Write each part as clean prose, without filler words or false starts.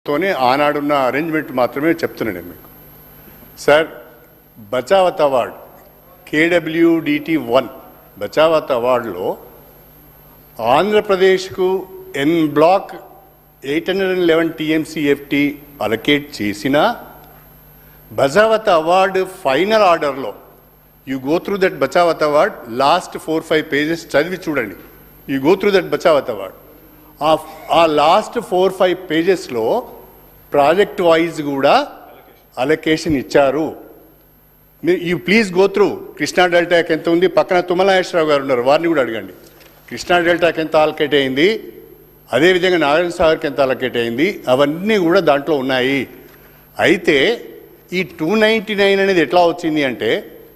తోనే ఆనాడున్న అరేంజ్మెంట్ మాత్రమే చెప్తున్నాను మీకు. Sir, Bachawat award KWDT1 Bachawat అవార్డులో ఆంధ్రప్రదేశ్కు ఎన్ బ్లాక్ 811 TMCFT అలొకేట్ చేసిన బచావత్ అవార్డు ఫైనల్ ఆర్డర్లో you go through that Bachawat award last 4-5 pages చదివి చూడండి. You go through that Bachawat award. ఆ లాస్ట్ 4-5 పేజెస్లో ప్రాజెక్ట్ వైజ్ కూడా అలొకేషన్ ఇచ్చారు. మీరు you please go through. Krishna డెల్టాకి ఎంత ఉంది, పక్కన తుమ్మల నాగేశ్వరరావు గారు ఉన్నారు, వారిని కూడా అడగండి. కృష్ణా డెల్టాకి ఎంత అలొకేట్ అయింది, అదేవిధంగా నాగార్జున సాగర్కి ఎంత అలొకేట్ అయింది, అవన్నీ కూడా దాంట్లో ఉన్నాయి. అయితే ఈ 299 అనేది ఎట్లా వచ్చింది అంటే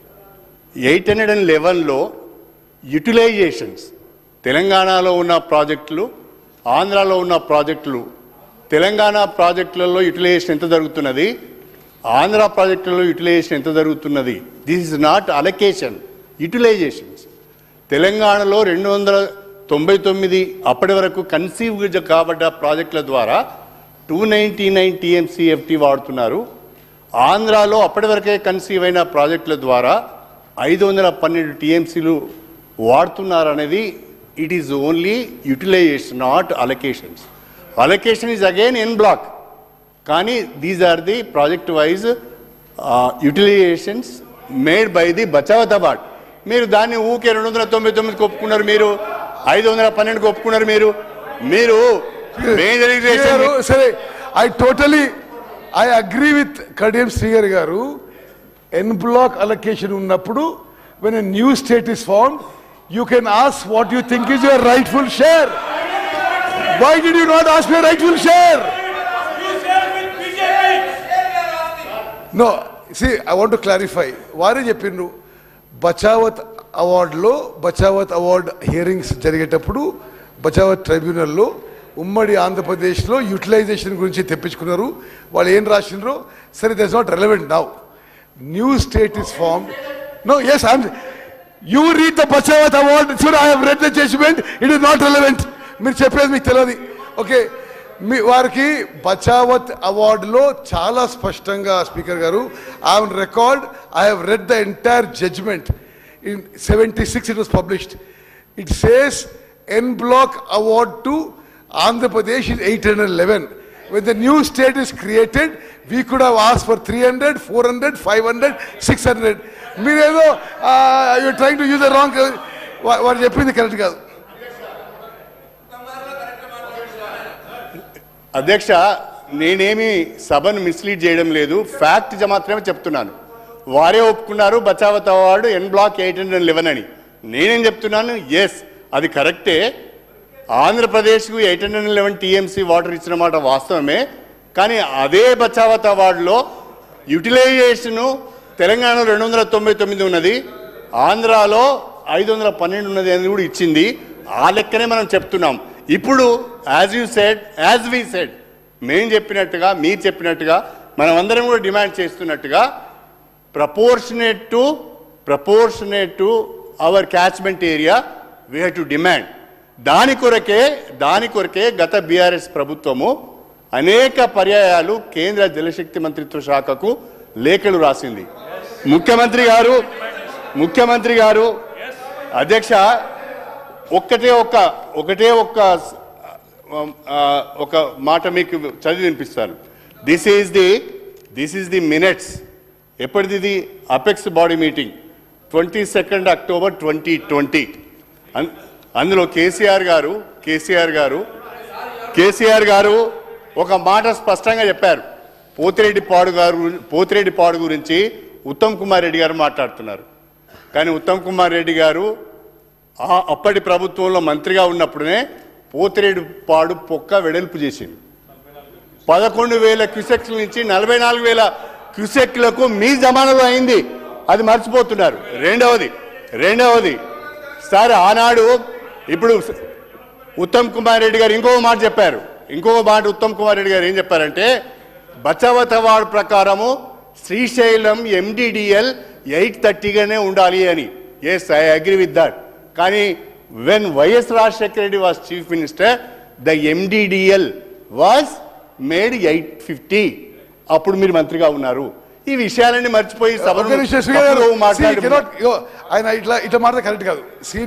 811లో యూటిలైజేషన్స్ తెలంగాణలో ఉన్న ప్రాజెక్టులు, ఆంధ్రాలో ఉన్న ప్రాజెక్టులు, తెలంగాణ ప్రాజెక్టులలో యూటిలైజేషన్ ఎంత జరుగుతున్నది, ఆంధ్ర ప్రాజెక్టులలో యూటిలైజేషన్ ఎంత జరుగుతున్నది. This is not allocation, utilisations. తెలంగాణలో 299 అప్పటి వరకు కన్సీవ్ కాబడ్డ ప్రాజెక్టుల ద్వారా 299 TMCFT వాడుతున్నారు. ఆంధ్రాలో అప్పటి వరకే కన్సీవ్ అయిన ప్రాజెక్టుల ద్వారా 512 TMCలు వాడుతున్నారు అనేది it is only utilisation, not allocations. Allocation is again N block, కానీ these are the project wise utilisations made by the Bachawat award. మీరు దాన్ని ఊకే 299కి ఒప్పుకున్నారు, మీరు 512కి ఒప్పుకున్నారు. మీరు సరే, ఐ అగ్రీ విత్ కడియం శ్రీగారి గారు. ఎన్ బ్లాక్ అలొకేషన్ ఉన్నప్పుడు when a new state is formed, you can ask what you think is your rightful share. Why did you not ask for your rightful share? You share with BJP. No, see, I want to clarify. వారే చెప్పిండ్రు బచావత్ అవార్డులో, Bachawat award hearings జరిగేటప్పుడు బచావత్ ట్రైబ్యునల్లో ఉమ్మడి ఆంధ్రప్రదేశ్లో utilisation గురించి తెప్పించుకున్నారు. వాళ్ళు ఏం రాసిండ్రో సరే, that's not relevant now. New state is formed. No, yes, you read the Bachawat award. Sir, I have read the judgment. It is not relevant. మీరు చెప్పేది మీకు తెలియదు. ఓకే, మీ వారికి బచావత్ అవార్డులో చాలా స్పష్టంగా స్పీకర్ గారు, I have record, I have read the entire judgement. In 76 it was published. It says N block award to Andhra Pradesh is 811. When the new state is created, we could have asked for 300, 400, 500, 600. మీరేదో you trying to use the wrong. వారు చెప్పింది correct కాదు. అధ్యక్ష, నేనేమి సభను mislead చేయడం లేదు, fact మాత్రమే చెప్తున్నాను. వారే ఒప్పుకున్నారు బచావత్ అవార్డు ఎన్ బ్లాక్ 811 అని. నేనేం చెప్తున్నాను, ఎస్ అది కరెక్టే. ఆంధ్రప్రదేశ్కు 811 TMC వాటర్ ఇచ్చిన మాట వాస్తవమే. కానీ అదే బచావత్ అవార్డులో యూటిలైజేషను తెలంగాణలో 299 ఉన్నది, ఆంధ్రాలో 512 ఉన్నది అని కూడా ఇచ్చింది. ఆ లెక్కనే మనం చెప్తున్నాం. ఇప్పుడు యాజ్ వి సెడ్, మేము చెప్పినట్టుగా, మీరు చెప్పినట్టుగా, మనం అందరం కూడా డిమాండ్ చేస్తున్నట్టుగా proportionate to our catchment area we have to demand. దాని కొరకే గత బీఆర్ఎస్ ప్రభుత్వము అనేక పర్యాయాలు కేంద్ర జలశక్తి మంత్రిత్వ శాఖకు లేఖలు రాసింది. ముఖ్యమంత్రి గారు అధ్యక్ష, ఒక మాట మీకు చదివి వినిపిస్తాను. This is the minutes. ఎప్పటిది ఇది? Apex body meeting 22 October 2020. అందులో కేసీఆర్ గారు ఒక మాట స్పష్టంగా చెప్పారు. పోతిరెడ్డిపాడు గురించి ఉత్తమ్ కుమార్ రెడ్డి గారు మాట్లాడుతున్నారు. కానీ ఉత్తమ్ కుమార్ రెడ్డి గారు అప్పటి ప్రభుత్వంలో మంత్రిగా ఉన్నప్పుడే పోతిరెడ్డిపాడు పొక్క వెడల్పు చేసింది. 11,000 క్యూసెక్ల నుంచి 44,000 క్యూసెక్లకు మీ జమానాలో అయింది. అది మర్చిపోతున్నారు. రెండవది సార్, ఆనాడు ఇప్పుడు ఉత్తమ్ కుమార్ రెడ్డి గారు ఇంకో మాట చెప్పారు. ఉత్తమ్ కుమార్ రెడ్డి గారు ఏం చెప్పారంటే, బచావత్ అవార్డు ప్రకారము శ్రీశైలం MDDL 830గానే ఉండాలి అని. Yes, I agree with that. కానీ when YS Rajasekhara Reddy was chief minister, the MDDL was made 850. అప్పుడు మీరు మంత్రిగా ఉన్నారు. ఈ విషయాలన్నీ మర్చిపోయి సభను ఒక నిమిషం శ్రీ గారు, మాట్లాడి ఆయన ఇట్లా మాట్లాడితే కరెక్ట్ కాదు.